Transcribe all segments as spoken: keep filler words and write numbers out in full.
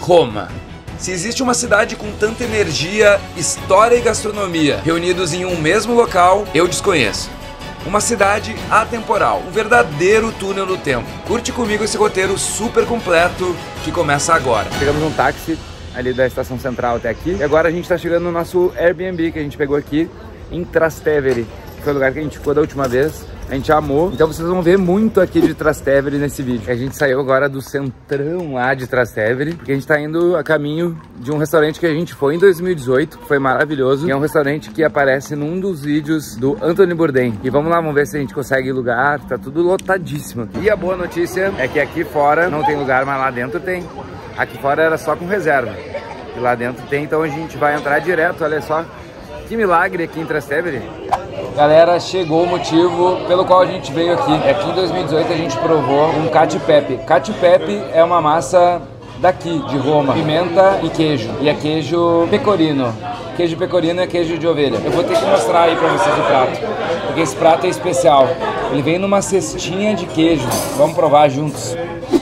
Roma. Se existe uma cidade com tanta energia, história e gastronomia reunidos em um mesmo local, eu desconheço. Uma cidade atemporal, um verdadeiro túnel do tempo. Curte comigo esse roteiro super completo que começa agora. Pegamos um táxi ali da estação central até aqui. E agora a gente tá chegando no nosso Airbnb que a gente pegou aqui em Trastevere, que foi o lugar que a gente ficou da última vez. A gente amou, então vocês vão ver muito aqui de Trastevere nesse vídeo. A gente saiu agora do centrão lá de Trastevere, porque a gente tá indo a caminho de um restaurante que a gente foi em dois mil e dezoito, que foi maravilhoso. E é um restaurante que aparece num dos vídeos do Anthony Bourdain. E vamos lá, vamos ver se a gente consegue lugar, tá tudo lotadíssimo. E a boa notícia é que aqui fora não tem lugar, mas lá dentro tem. Aqui fora era só com reserva, e lá dentro tem, então a gente vai entrar direto, olha só. Que milagre aqui em Trastevere. Galera, chegou o motivo pelo qual a gente veio aqui. Aqui em dois mil e dezoito a gente provou um cacio e pepe. Cacio e pepe é uma massa daqui, de Roma. Pimenta e queijo. E é queijo pecorino. Queijo pecorino é queijo de ovelha. Eu vou ter que mostrar aí pra vocês o prato, porque esse prato é especial. Ele vem numa cestinha de queijo. Vamos provar juntos.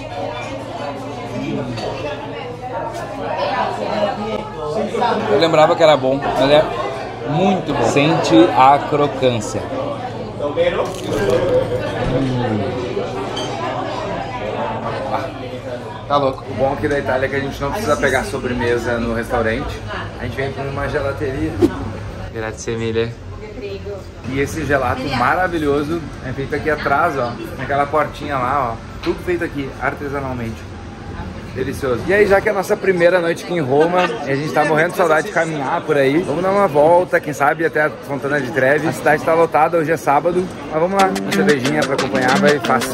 Eu lembrava que era bom, mas é muito bom. Sente a crocância. Hum. Ah, tá louco. O bom aqui da Itália é que a gente não precisa pegar sobremesa no restaurante. A gente vem para uma gelateria. Grazie mille. E esse gelato maravilhoso é feito aqui atrás, ó. Naquela portinha lá, ó. Tudo feito aqui, artesanalmente. Delicioso. E aí, já que é a nossa primeira noite aqui em Roma, e a gente tá morrendo de saudade de caminhar por aí, vamos dar uma volta, quem sabe até a Fontana di Trevi. A cidade tá lotada, hoje é sábado, mas vamos lá, uma cervejinha pra acompanhar, vai fácil.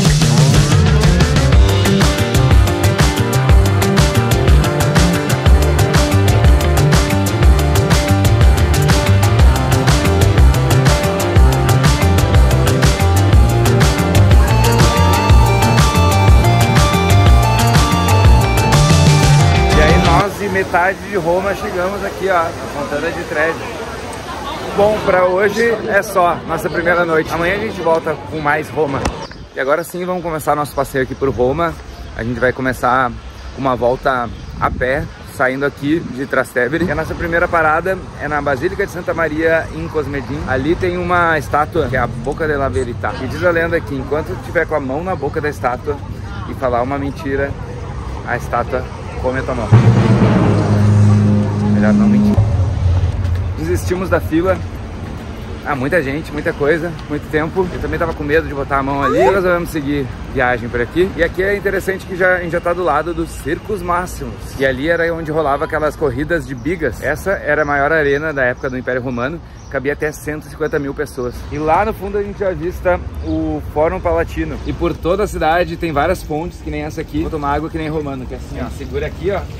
Metade de Roma, chegamos aqui, ó, na Fontana di Trevi. Bom, pra hoje é só nossa primeira noite. Amanhã a gente volta com mais Roma. E agora sim, vamos começar nosso passeio aqui por Roma. A gente vai começar uma volta a pé, saindo aqui de Trastevere. E a nossa primeira parada é na Basílica de Santa Maria in Cosmedin. Ali tem uma estátua que é a Bocca della Verità. E diz a lenda que enquanto estiver com a mão na boca da estátua e falar uma mentira, a estátua come a tua mão. Melhor não mentir. Desistimos da fila. Ah, muita gente, muita coisa, muito tempo. Eu também tava com medo de botar a mão ali. Nós vamos seguir viagem por aqui. E aqui é interessante que já, a gente já tá do lado dos Circus Maximus. E ali era onde rolava aquelas corridas de bigas. Essa era a maior arena da época do Império Romano. Cabia até cento e cinquenta mil pessoas. E lá no fundo a gente já avista o Fórum Palatino. E por toda a cidade tem várias fontes, que nem essa aqui. Vou tomar água que nem romano, que é assim, ó. Segura aqui, ó.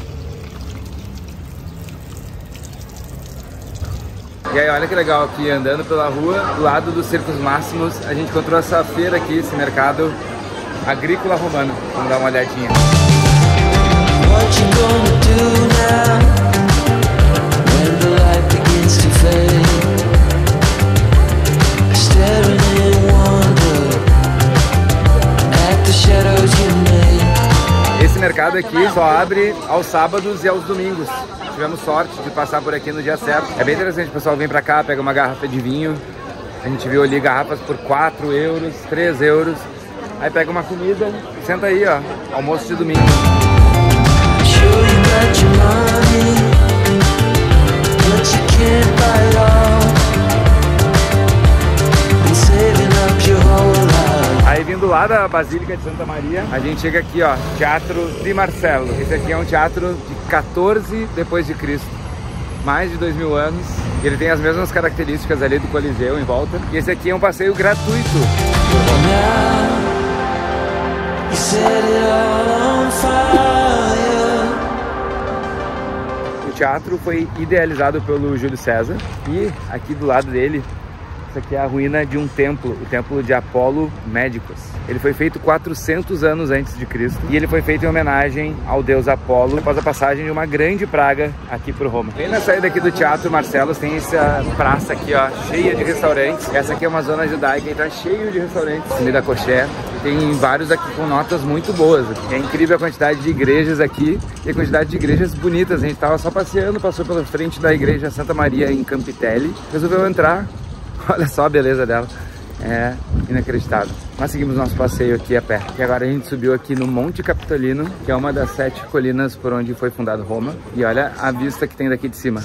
E aí, olha que legal aqui, andando pela rua, do lado dos Circus Maximus, a gente encontrou essa feira aqui, esse mercado agrícola romano. Vamos dar uma olhadinha. Esse mercado aqui só abre aos sábados e aos domingos. Tivemos sorte de passar por aqui no dia certo. É bem interessante, o pessoal vem pra cá, pega uma garrafa de vinho. A gente viu ali garrafas por quatro euros, três euros. Aí pega uma comida e senta aí, ó, almoço de domingo. Aí vindo lá da Basílica de Santa Maria, a gente chega aqui, ó, Teatro di Marcello. Esse aqui é um teatro de quatorze depois de Cristo, mais de dois mil anos. E ele tem as mesmas características ali do Coliseu em volta. E esse aqui é um passeio gratuito. O teatro foi idealizado pelo Júlio César. E aqui do lado dele Isso aqui é a ruína de um templo, o templo de Apolo Médicos. Ele foi feito quatrocentos anos antes de Cristo e ele foi feito em homenagem ao deus Apolo após a passagem de uma grande praga aqui por Roma. Bem na saída aqui do Teatro Marcelos tem essa praça aqui, ó, cheia de restaurantes. Essa aqui é uma zona judaica e tá cheio de restaurantes, comida kosher. Tem vários aqui com notas muito boas. É incrível a quantidade de igrejas aqui e a quantidade de igrejas bonitas. A gente tava só passeando, passou pela frente da igreja Santa Maria em Campitelli, resolveu entrar. Olha só a beleza dela, é inacreditável. Nós seguimos nosso passeio aqui a pé. E agora a gente subiu aqui no Monte Capitolino, que é uma das sete colinas por onde foi fundado Roma. E olha a vista que tem daqui de cima.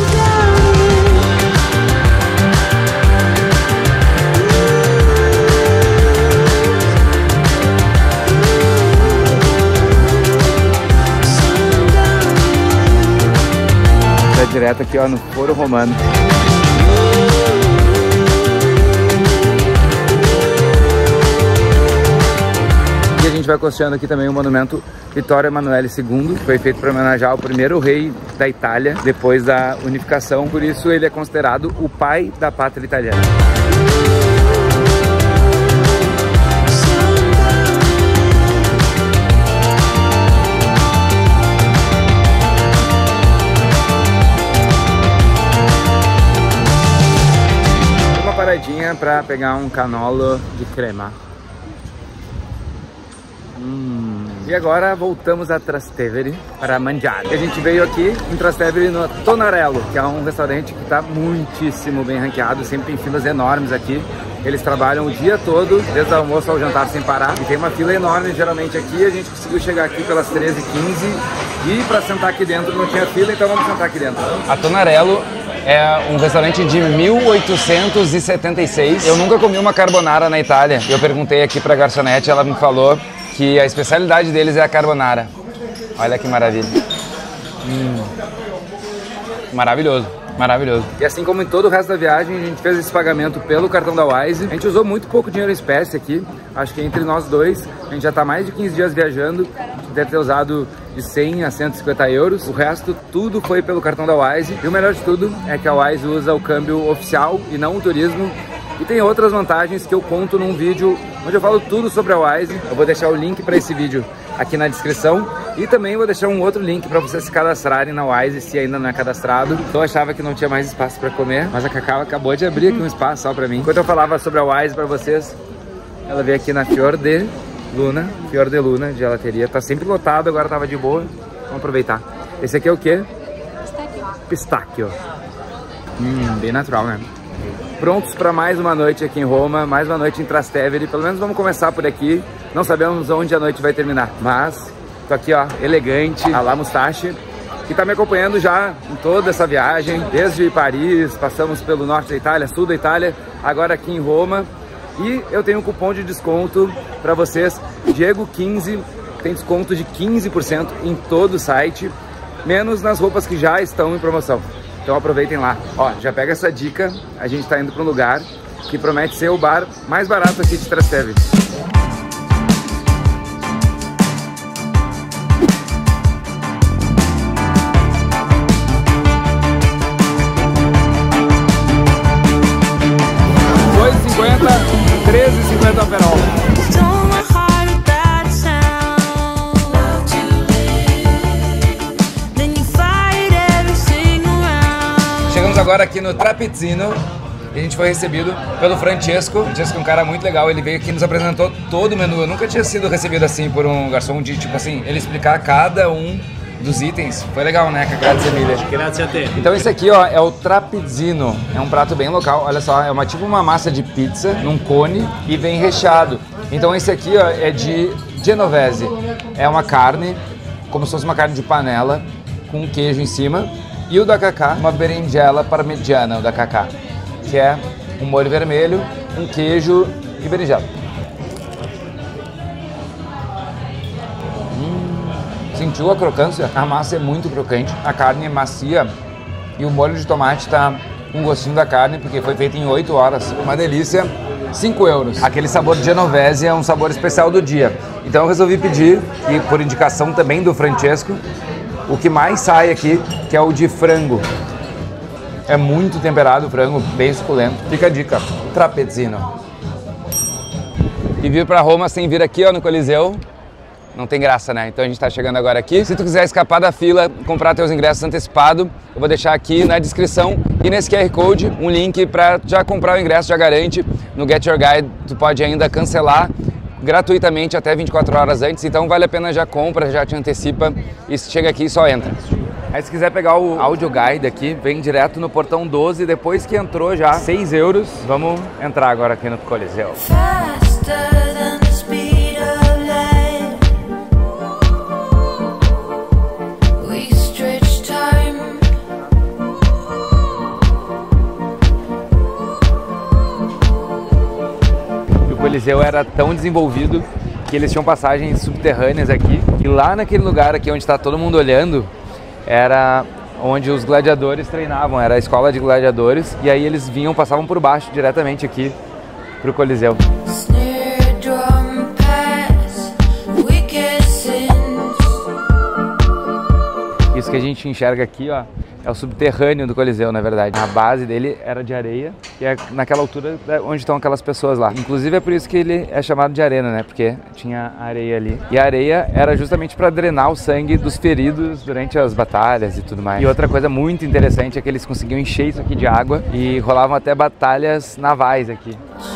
Tá direto aqui, ó, no Foro Romano. A gente vai costeando aqui também o monumento Vittorio Emanuele segundo, que foi feito para homenagear o primeiro rei da Itália depois da unificação, por isso ele é considerado o pai da pátria italiana. Uma paradinha para pegar um canolo de crema. Hum. E agora voltamos a Trastevere para mangiare. A gente veio aqui em Trastevere no Tonarello, que é um restaurante que está muitíssimo bem ranqueado, sempre tem filas enormes aqui. Eles trabalham o dia todo, desde o almoço ao jantar sem parar. E tem uma fila enorme geralmente aqui. A gente conseguiu chegar aqui pelas treze e quinze e para sentar aqui dentro não tinha fila, então vamos sentar aqui dentro. A Tonarello é um restaurante de mil oitocentos e setenta e seis. Eu nunca comi uma carbonara na Itália. Eu perguntei aqui para a garçonete, ela me falou que a especialidade deles é a carbonara. Olha que maravilha. Hum. Maravilhoso, maravilhoso. E assim como em todo o resto da viagem, a gente fez esse pagamento pelo cartão da Wise. A gente usou muito pouco dinheiro em espécie aqui. Acho que entre nós dois, a gente já está mais de quinze dias viajando. A gente deve ter usado de cem a cento e cinquenta euros. O resto, tudo foi pelo cartão da Wise. E o melhor de tudo é que a Wise usa o câmbio oficial e não o turismo. E tem outras vantagens que eu conto num vídeo onde eu falo tudo sobre a Wise. Eu vou deixar o link para esse vídeo aqui na descrição. E também vou deixar um outro link para vocês se cadastrarem na Wise, se ainda não é cadastrado. Eu achava que não tinha mais espaço para comer, mas a Cacau acabou de abrir aqui um espaço só para mim. Enquanto eu falava sobre a Wise para vocês, ela veio aqui na Fior de Luna, Fior de Luna, de gelateria. Tá sempre lotado, agora tava de boa. Vamos aproveitar. Esse aqui é o quê? Pistáquio. Pistáquio. Hum, bem natural, né? Prontos para mais uma noite aqui em Roma, mais uma noite em Trastevere. Pelo menos vamos começar por aqui. Não sabemos onde a noite vai terminar, mas tô aqui, ó, elegante, a la Mustache, que tá me acompanhando já em toda essa viagem, desde Paris, passamos pelo norte da Itália, sul da Itália, agora aqui em Roma. E eu tenho um cupom de desconto para vocês, Diego quinze, tem desconto de quinze por cento em todo o site, menos nas roupas que já estão em promoção. Então aproveitem lá. Ó, já pega essa dica, a gente tá indo para um lugar que promete ser o bar mais barato aqui de Trastevere. dois e cinquenta, treze e cinquenta Aperol. Chegamos agora aqui no Trapezzino e a gente foi recebido pelo Francesco. O Francesco é um cara muito legal, ele veio aqui e nos apresentou todo o menu. Eu nunca tinha sido recebido assim por um garçom, de tipo assim, ele explicar cada um dos itens. Foi legal, né? Grazie mille. Grazie a te. Então esse aqui, ó, é o Trapezzino. É um prato bem local, olha só, é uma tipo uma massa de pizza num cone e vem recheado. Então esse aqui, ó, é de genovese. É uma carne, como se fosse uma carne de panela, com queijo em cima. E o da Cacá, uma berinjela parmigiana, o da Cacá, que é um molho vermelho, um queijo e berinjela. Hum, sentiu a crocância? A massa é muito crocante, a carne é macia e o molho de tomate tá com um gostinho da carne, porque foi feito em oito horas. Uma delícia, cinco euros. Aquele sabor de genovese é um sabor especial do dia. Então eu resolvi pedir, e por indicação também do Francesco, o que mais sai aqui, que é o de frango. É muito temperado o frango, bem suculento. Fica a dica, trapezzino. E vir pra Roma sem vir aqui, ó, no Coliseu, não tem graça, né? Então a gente tá chegando agora aqui. Se tu quiser escapar da fila, comprar teus ingressos antecipado, eu vou deixar aqui na descrição e nesse Q R Code um link pra já comprar o ingresso, já garante. No Get Your Guide tu pode ainda cancelar gratuitamente até vinte e quatro horas antes, então vale a pena, já compra, já te antecipa e chega aqui e só entra. Aí se quiser pegar o Audio Guide aqui, vem direto no portão doze, depois que entrou já seis euros, vamos entrar agora aqui no Coliseu. O Coliseu era tão desenvolvido que eles tinham passagens subterrâneas aqui, e lá naquele lugar aqui onde está todo mundo olhando, era onde os gladiadores treinavam, era a escola de gladiadores, e aí eles vinham, passavam por baixo diretamente aqui pro Coliseu. Isso que a gente enxerga aqui, ó, é o subterrâneo do Coliseu, na verdade. A base dele era de areia, e é naquela altura onde estão aquelas pessoas lá. Inclusive é por isso que ele é chamado de arena, né? Porque tinha areia ali. E a areia era justamente para drenar o sangue dos feridos durante as batalhas e tudo mais. E outra coisa muito interessante é que eles conseguiam encher isso aqui de água e rolavam até batalhas navais aqui.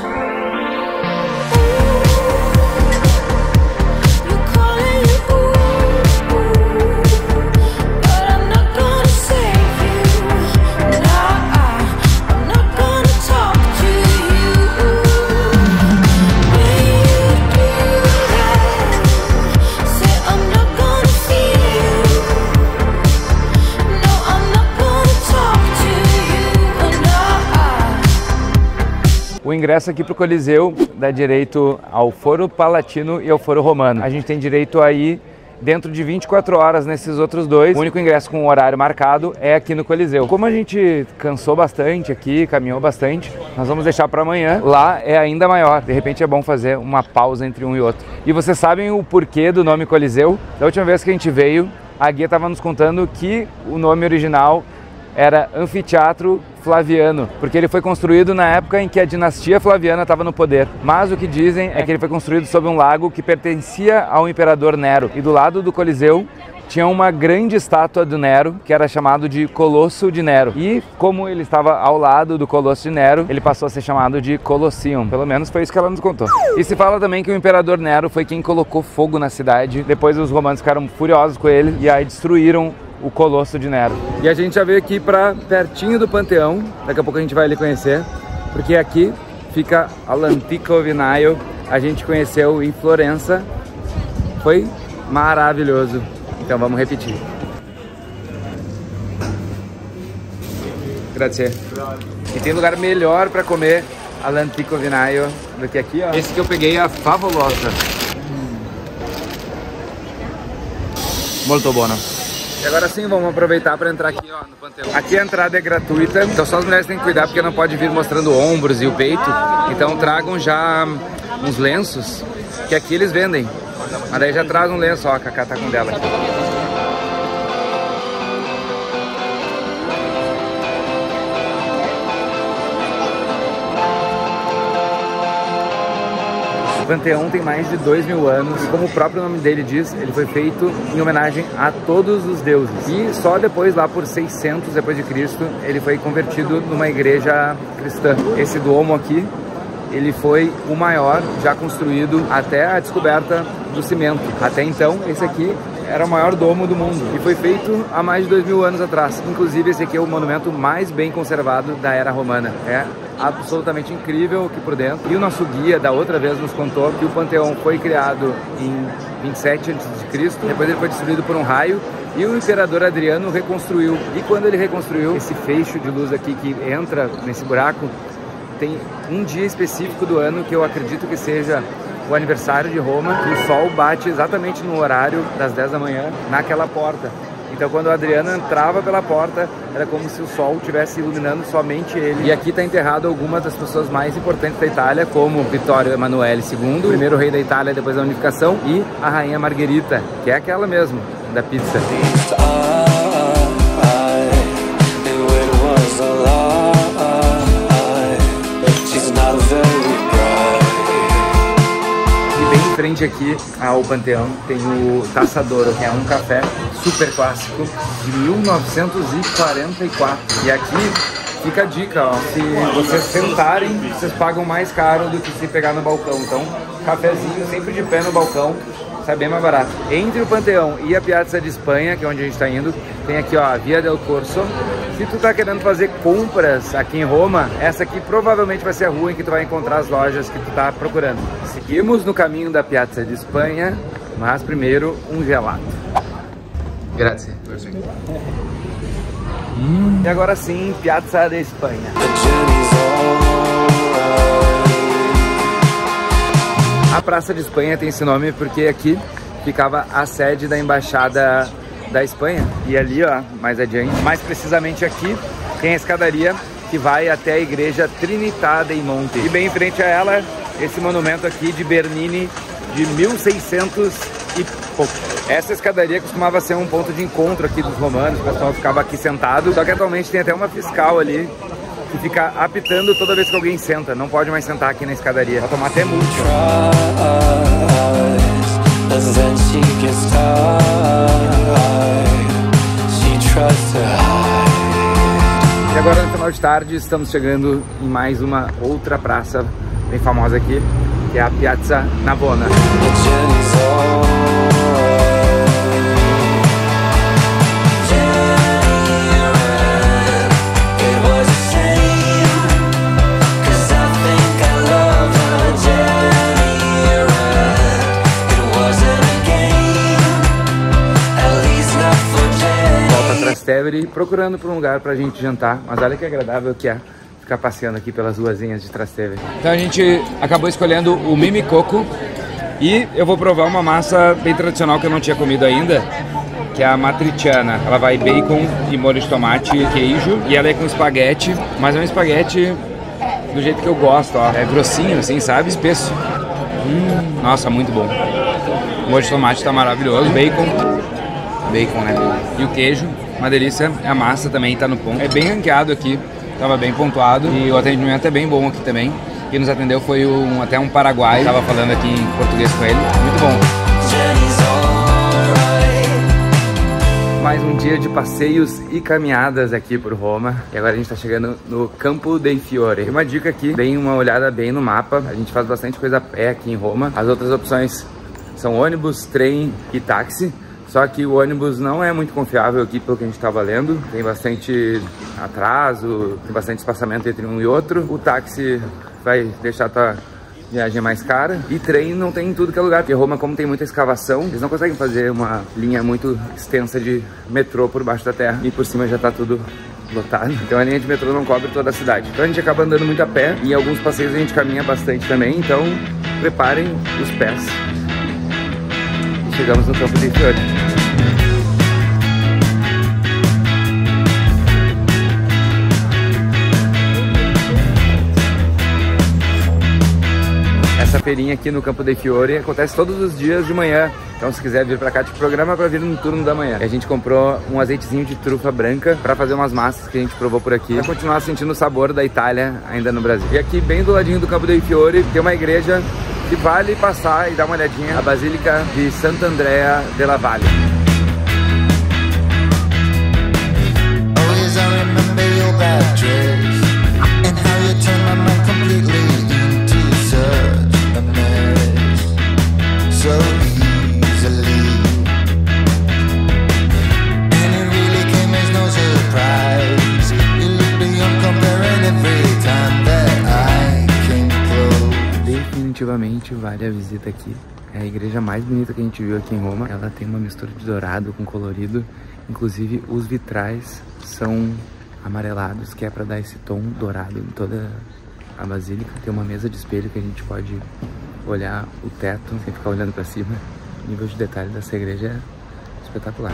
O ingresso aqui para o Coliseu dá direito ao Foro Palatino e ao Foro Romano. A gente tem direito a ir dentro de vinte e quatro horas nesses outros dois. O único ingresso com horário marcado é aqui no Coliseu. Como a gente cansou bastante aqui, caminhou bastante, nós vamos deixar para amanhã. Lá é ainda maior. De repente é bom fazer uma pausa entre um e outro. E vocês sabem o porquê do nome Coliseu? Da última vez que a gente veio, a guia estava nos contando que o nome original era Anfiteatro Flaviano, porque ele foi construído na época em que a dinastia Flaviana estava no poder. Mas o que dizem é que ele foi construído sob um lago que pertencia ao imperador Nero. E do lado do Coliseu tinha uma grande estátua do Nero, que era chamado de Colosso de Nero. E como ele estava ao lado do Colosso de Nero, ele passou a ser chamado de Colosseum. Pelo menos foi isso que ela nos contou. E se fala também que o imperador Nero foi quem colocou fogo na cidade. Depois os romanos ficaram furiosos com ele e aí destruíram o Colosso de Nero. E a gente já veio aqui para pertinho do Panteão, daqui a pouco a gente vai ali conhecer, porque aqui fica l'Antico Vinaio, a gente conheceu em Florença, foi maravilhoso, então vamos repetir. Grazie. E tem lugar melhor para comer l'Antico Vinaio do que aqui, ó. Esse que eu peguei é a Favolosa. Molto buono. E agora sim, vamos aproveitar para entrar aqui, ó, no Panteão. Aqui a entrada é gratuita, então só as mulheres têm que cuidar porque não pode vir mostrando ombros e o peito. Então tragam já uns lenços, que aqui eles vendem. Mas daí já traz um lenço, ó, a Cacá tá com dela aqui. O Panteão tem mais de dois mil anos e, como o próprio nome dele diz, ele foi feito em homenagem a todos os deuses. E só depois, lá por seiscentos depois de Cristo, ele foi convertido numa igreja cristã. Esse Duomo aqui, ele foi o maior já construído até a descoberta do cimento. Até então, esse aqui era o maior domo do mundo e foi feito há mais de dois mil anos atrás. Inclusive, esse aqui é o monumento mais bem conservado da era romana. É absolutamente incrível aqui por dentro. E o nosso guia da outra vez nos contou que o Panteão foi criado em vinte e sete antes de Cristo, depois ele foi destruído por um raio e o imperador Adriano reconstruiu. E quando ele reconstruiu, esse feixe de luz aqui que entra nesse buraco, tem um dia específico do ano que eu acredito que seja o aniversário de Roma, e o sol bate exatamente no horário das dez da manhã naquela porta. Então quando o Adriano entrava pela porta, era como se o sol estivesse iluminando somente ele. E aqui está enterrado algumas das pessoas mais importantes da Itália, como Vittorio Emanuele segundo, o primeiro rei da Itália depois da unificação, e a rainha Margherita, que é aquela mesmo, da pizza. frente aqui ao Panteão tem o Taçadoro, que é um café super clássico de mil novecentos e quarenta e quatro. E aqui fica a dica, ó, se vocês sentarem, vocês pagam mais caro do que se pegar no balcão. Então, cafezinho sempre de pé no balcão, sai bem mais barato. Entre o Panteão e a Piazza de Espanha, que é onde a gente tá indo, tem aqui, ó, a Via del Corso. Se tu tá querendo fazer compras aqui em Roma, essa aqui provavelmente vai ser a rua em que tu vai encontrar as lojas que tu tá procurando. Seguimos no caminho da Piazza de Espanha, mas primeiro um gelato. Grazie. Hum. E agora sim, Piazza de Espanha. A Praça de Espanha tem esse nome porque aqui ficava a sede da Embaixada da Espanha. E ali, ó, mais adiante, mais precisamente aqui, tem a escadaria que vai até a Igreja Trinità dei Monti. E bem em frente a ela, esse monumento aqui de Bernini de mil e seiscentos e pouco. Essa escadaria costumava ser um ponto de encontro aqui dos romanos, o pessoal ficava aqui sentado, só que atualmente tem até uma fiscal ali que fica apitando toda vez que alguém senta. Não pode mais sentar aqui na escadaria, vai tomar até multa. E agora no final de tarde estamos chegando em mais uma outra praça bem famosa aqui, que é a Piazza Navona. Trastevere, procurando por um lugar pra gente jantar, mas olha que agradável que é ficar passeando aqui pelas ruazinhas de Trastevere. Então a gente acabou escolhendo o Mimi Coco e eu vou provar uma massa bem tradicional que eu não tinha comido ainda, que é a matriciana. Ela vai bacon e molho de tomate e queijo, e ela é com espaguete, mas é um espaguete do jeito que eu gosto, ó. É grossinho assim, sabe? Espesso. Hum, nossa, muito bom. O molho de tomate tá maravilhoso, bacon, bacon, né? E o queijo, uma delícia. A massa também tá no ponto. É bem ranqueado aqui, tava bem pontuado, e o atendimento é bem bom aqui também. Quem nos atendeu foi um, até um paraguaio, tava falando aqui em português com ele, muito bom. Mais um dia de passeios e caminhadas aqui por Roma, e agora a gente tá chegando no Campo dei Fiori. Uma dica aqui, deem uma olhada bem no mapa, a gente faz bastante coisa a pé aqui em Roma. As outras opções são ônibus, trem e táxi. Só que o ônibus não é muito confiável aqui pelo que a gente estava lendo. Tem bastante atraso, tem bastante espaçamento entre um e outro. O táxi vai deixar a tua viagem mais cara. E trem não tem em tudo que é lugar. Porque Roma, como tem muita escavação, eles não conseguem fazer uma linha muito extensa de metrô por baixo da terra. E por cima já tá tudo lotado. Então a linha de metrô não cobre toda a cidade. Então a gente acaba andando muito a pé. E em alguns passeios a gente caminha bastante também. Então preparem os pés. Chegamos no Campo dei Fiori. Essa feirinha aqui no Campo dei Fiori acontece todos os dias de manhã. Então se quiser vir pra cá, te programa pra vir no turno da manhã. E a gente comprou um azeitezinho de trufa branca pra fazer umas massas que a gente provou por aqui, pra continuar sentindo o sabor da Itália ainda no Brasil. E aqui bem do ladinho do Campo dei Fiori tem uma igreja que vale passar e dar uma olhadinha, a Basílica de Sant'Andrea della Valle. Definitivamente vale a visita aqui. É a igreja mais bonita que a gente viu aqui em Roma. Ela tem uma mistura de dourado com colorido. Inclusive os vitrais são amarelados, que é para dar esse tom dourado em toda a basílica. Tem uma mesa de espelho que a gente pode olhar o teto sem ficar olhando para cima. O nível de detalhe dessa igreja é espetacular.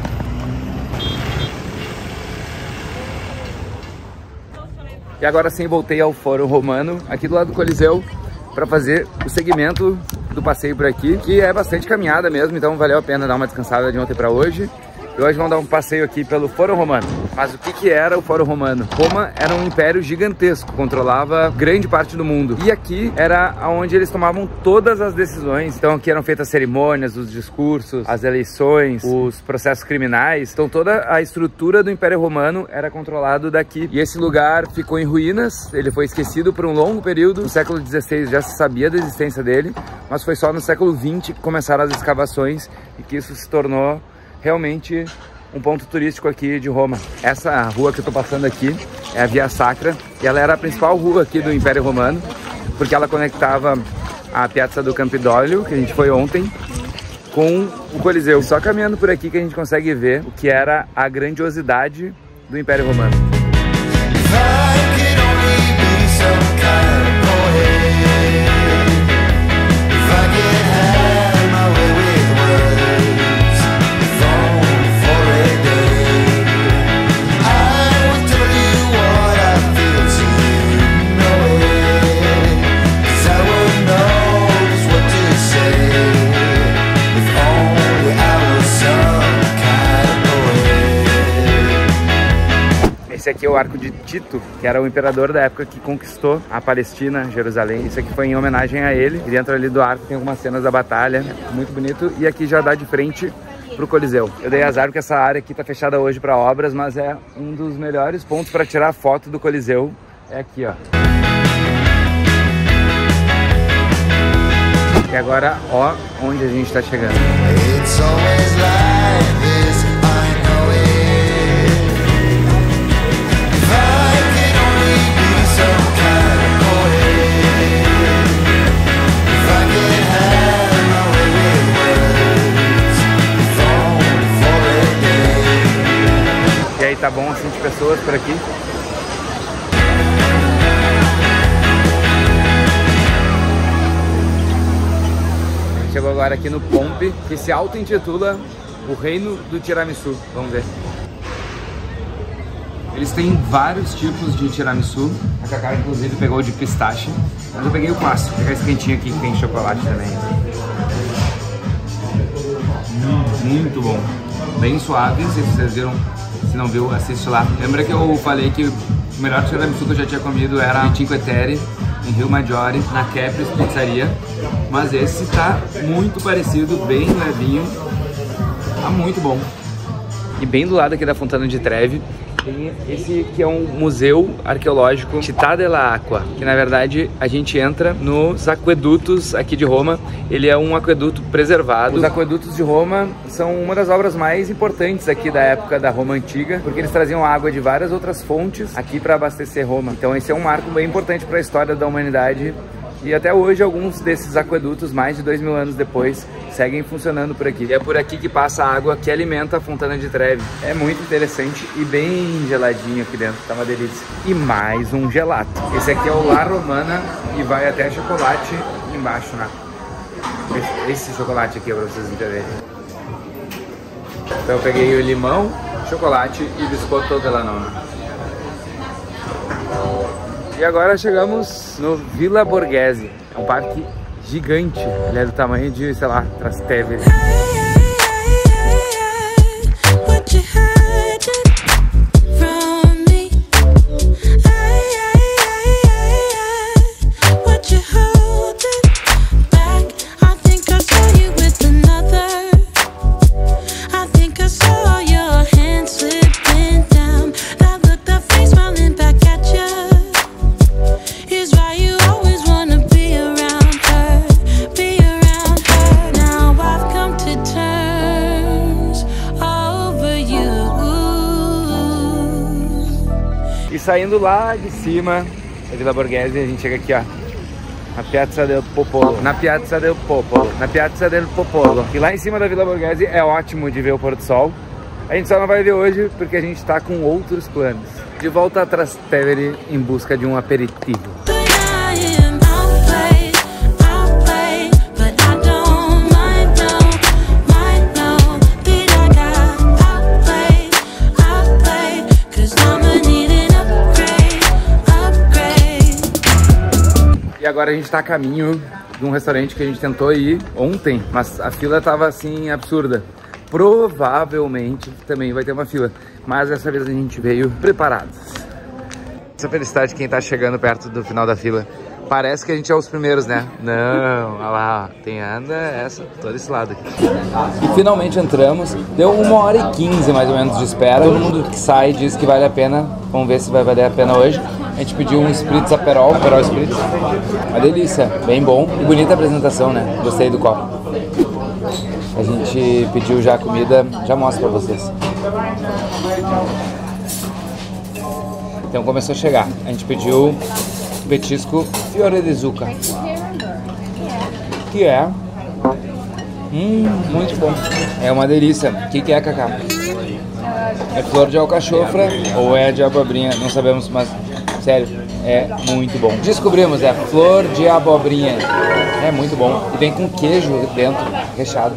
E agora sim voltei ao Fórum Romano, aqui do lado do Coliseu, para fazer o segmento do passeio por aqui, que é bastante caminhada mesmo, então valeu a pena dar uma descansada de ontem para hoje. E hoje vamos dar um passeio aqui pelo Fórum Romano. Mas o que que era o Fórum Romano? Roma era um império gigantesco, controlava grande parte do mundo. E aqui era onde eles tomavam todas as decisões. Então aqui eram feitas cerimônias, os discursos, as eleições, os processos criminais. Então toda a estrutura do Império Romano era controlado daqui. E esse lugar ficou em ruínas, ele foi esquecido por um longo período. No século dezesseis já se sabia da existência dele, mas foi só no século vinte que começaram as escavações e que isso se tornou realmente um ponto turístico aqui de Roma. Essa rua que eu tô passando aqui é a Via Sacra e ela era a principal rua aqui do Império Romano, porque ela conectava a Piazza do Campidoglio, que a gente foi ontem, com o Coliseu. Só caminhando por aqui que a gente consegue ver o que era a grandiosidade do Império Romano. Esse aqui é o Arco de Tito, que era o imperador da época que conquistou a Palestina, Jerusalém. Isso aqui foi em homenagem a ele. E dentro ali do arco tem algumas cenas da batalha, muito bonito. E aqui já dá de frente pro Coliseu. Eu dei azar porque essa área aqui tá fechada hoje para obras, mas é um dos melhores pontos para tirar foto do Coliseu. É aqui, ó. E agora, ó, onde a gente tá chegando. It's always like this, I know it. E aí, tá bom assim de pessoas por aqui? Chegou agora aqui no Pompe, que se auto-intitula o Reino do Tiramisu. Vamos ver. Eles têm vários tipos de tiramisu. A Cacá, inclusive, pegou de pistache. Mas eu peguei o clássico. Vou pegar esse quentinho aqui que tem chocolate também. Hum, muito bom. Bem suave. Não sei se vocês viram. Se não viu, assiste lá. Lembra que eu falei que o melhor tiramisu que eu já tinha comido era em Cinque Terre, em Rio Maggiore, na Kepris Pizzaria. Mas esse tá muito parecido, bem levinho. Tá muito bom. E bem do lado aqui da Fontana di Trevi, tem esse que é um museu arqueológico, Città della Acqua, que na verdade a gente entra nos aquedutos aqui de Roma. Ele é um aqueduto preservado. Os aquedutos de Roma são uma das obras mais importantes aqui da época da Roma Antiga, porque eles traziam água de várias outras fontes aqui para abastecer Roma. Então esse é um marco bem importante para a história da humanidade. E até hoje alguns desses aquedutos, mais de dois mil anos depois, seguem funcionando por aqui. E é por aqui que passa a água que alimenta a Fontana di Trevi. É muito interessante e bem geladinho aqui dentro, tá uma delícia. E mais um gelato. Esse aqui é o La Romana e vai até chocolate embaixo, né? Esse, esse chocolate aqui é pra vocês entenderem. Então eu peguei o limão, chocolate e biscotto della nonna. E agora chegamos no Villa Borghese. É um parque gigante. Ele é do tamanho de, sei lá, Trastevere. Saindo lá de cima da Villa Borghese, a gente chega aqui, ó, na Piazza del Popolo, na Piazza del Popolo, na Piazza del Popolo. E lá em cima da Villa Borghese é ótimo de ver o pôr do sol. A gente só não vai ver hoje porque a gente tá com outros planos. De volta a Trastevere em busca de um aperitivo. E agora a gente tá a caminho de um restaurante que a gente tentou ir ontem, mas a fila tava assim absurda. provavelmente também vai ter uma fila. Mas dessa vez a gente veio preparados. Essa felicidade de quem tá chegando perto do final da fila. Parece que a gente é os primeiros, né? Não, olha lá, tem anda essa, todo esse lado aqui. E finalmente entramos, deu uma hora e quinze mais ou menos de espera. Todo mundo que sai diz que vale a pena, vamos ver se vai valer a pena hoje. A gente pediu um Spritz Aperol, Aperol Spritz. Uma delícia, bem bom e bonita a apresentação, né? Gostei do copo. A gente pediu já a comida, já mostro pra vocês. Então começou a chegar, a gente pediu petisco Fiore di Zucca, que é hum, muito bom, é uma delícia. O que, que é, Cacá? É flor de alcachofra ou é de abobrinha, não sabemos, mas sério, é muito bom. Descobrimos, é flor de abobrinha, é muito bom e vem com queijo dentro, recheado.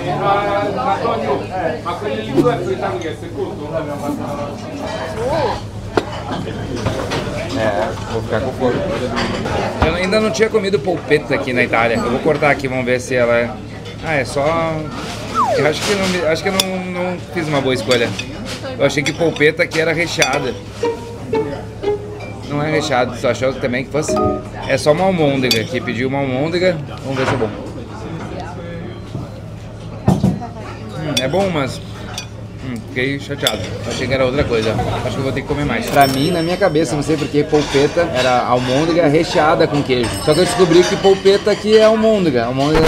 É, vou ficar com fome. Eu ainda não tinha comido polpetta aqui na Itália. Eu vou cortar aqui, vamos ver se ela é... Ah, é só... Eu acho que, não, acho que eu não, não fiz uma boa escolha. Eu achei que polpetta aqui era recheada. Não é recheado, você achou também que fosse? É só uma almôndega aqui, pediu uma almôndega. Vamos ver se é bom. Hum, é bom, mas... Hum, fiquei chateado, achei que era outra coisa. Acho que eu vou ter que comer mais. Pra mim, na minha cabeça, não sei porque, polpetta era almôndega recheada com queijo. Só que eu descobri que polpetta aqui é almôndega. Almôndega...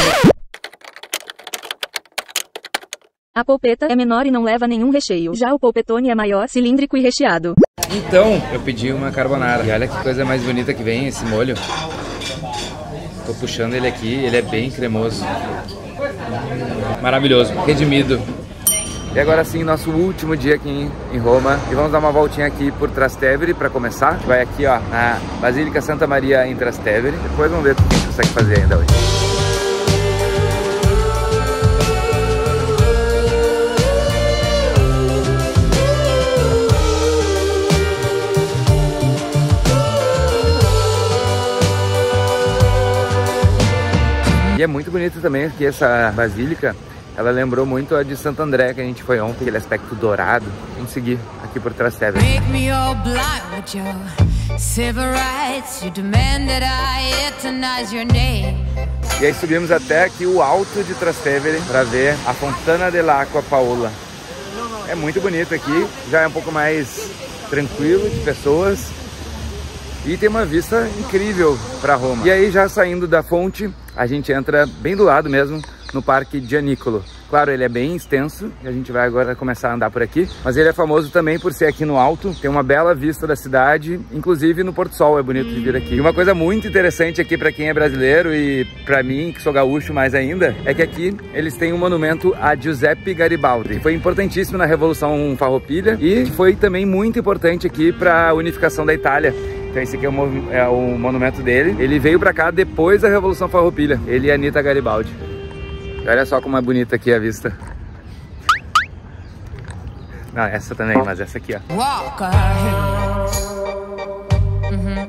A polpetta é menor e não leva nenhum recheio. Já o polpettone é maior, cilíndrico e recheado. Então, eu pedi uma carbonara. E olha que coisa mais bonita que vem esse molho. Tô puxando ele aqui, ele é bem cremoso. Maravilhoso, redimido. E agora sim, nosso último dia aqui em Roma. E vamos dar uma voltinha aqui por Trastevere para começar. Vai aqui, ó, na Basílica Santa Maria em Trastevere. Depois vamos ver o que a gente consegue fazer ainda hoje. E é muito bonito também aqui essa basílica. Ela lembrou muito a de Santo André que a gente foi ontem, aquele aspecto dourado. Vamos seguir aqui por Trastevere. E aí subimos até aqui o alto de Trastevere para ver a Fontana dell'Acqua Paola. É muito bonito aqui, já é um pouco mais tranquilo de pessoas e tem uma vista incrível para Roma. E aí já saindo da fonte, a gente entra bem do lado mesmo, no Parque Gianicolo. Claro, ele é bem extenso e a gente vai agora começar a andar por aqui, mas ele é famoso também por ser aqui no alto, tem uma bela vista da cidade, inclusive no Pôr do Sol, é bonito de vir aqui. E uma coisa muito interessante aqui para quem é brasileiro e para mim, que sou gaúcho mais ainda, é que aqui eles têm um monumento a Giuseppe Garibaldi, que foi importantíssimo na Revolução Farroupilha e foi também muito importante aqui para a unificação da Itália. Então esse aqui é o, é o monumento dele. Ele veio para cá depois da Revolução Farroupilha, ele e a Anita Garibaldi. Olha só como é bonita aqui a vista. Não, essa também, mas essa aqui, ó. Uhum.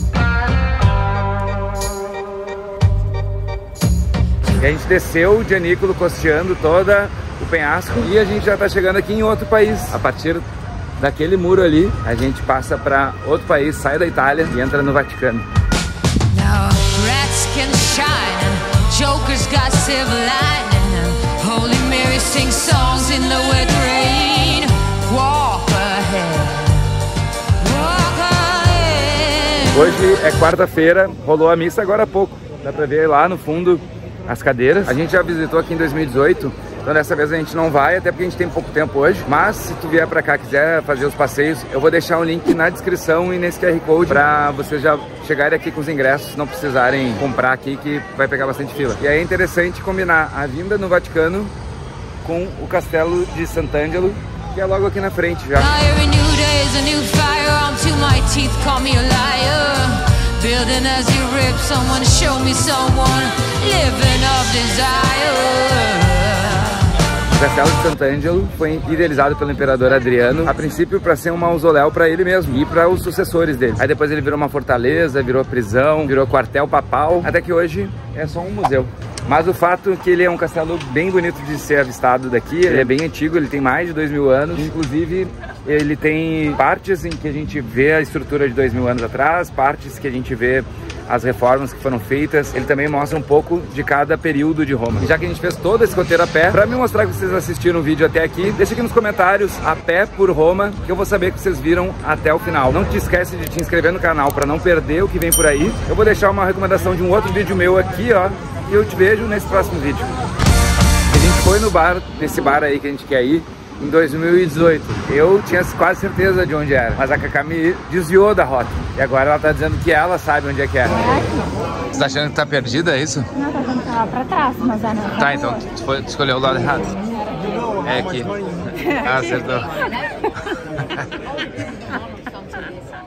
E a gente desceu o Gianicolo costeando toda o penhasco e a gente já tá chegando aqui em outro país. A partir daquele muro ali, a gente passa para outro país, sai da Itália e entra no Vaticano. Now, rats can shine. Jokers got silver lining. Holy Mary sings songs in the wet rain. Walk ahead, walk ahead. Hoje é quarta-feira, rolou a missa agora há pouco. Dá pra ver lá no fundo as cadeiras. A gente já visitou aqui em dois mil e dezoito, então dessa vez a gente não vai, até porque a gente tem pouco tempo hoje. Mas se tu vier pra cá, quiser fazer os passeios, eu vou deixar um link na descrição e nesse Q R Code pra vocês já chegarem aqui com os ingressos, não precisarem comprar aqui, que vai pegar bastante fila. E aí é interessante combinar a vinda no Vaticano com o Castelo de Sant'Angelo, que é logo aqui na frente já. O Castelo de Sant'Angelo foi idealizado pelo imperador Adriano, a princípio para ser um mausoléu para ele mesmo e para os sucessores dele. Aí depois ele virou uma fortaleza, virou prisão, virou quartel papal, até que hoje é só um museu. Mas o fato é que ele é um castelo bem bonito de ser avistado daqui, ele é bem antigo, ele tem mais de dois mil anos, inclusive ele tem partes em que a gente vê a estrutura de dois mil anos atrás, partes que a gente vê as reformas que foram feitas. Ele também mostra um pouco de cada período de Roma. E já que a gente fez todo esse roteiro a pé, para me mostrar que vocês assistiram o vídeo até aqui, deixa aqui nos comentários a pé por Roma, que eu vou saber que vocês viram até o final. Não te esquece de te inscrever no canal para não perder o que vem por aí. Eu vou deixar uma recomendação de um outro vídeo meu aqui, ó, e eu te vejo nesse próximo vídeo. A gente foi no bar, nesse bar aí que a gente quer ir, em dois mil e dezoito. Eu tinha quase certeza de onde era, mas a Cacá me desviou da rota. E agora ela tá dizendo que ela sabe onde é que é. É aqui. Você tá achando que tá perdida, é isso? Não, tá achando que tava pra trás, mas é não. Tá, então tu foi, tu escolheu o lado errado. É aqui. Ah, acertou.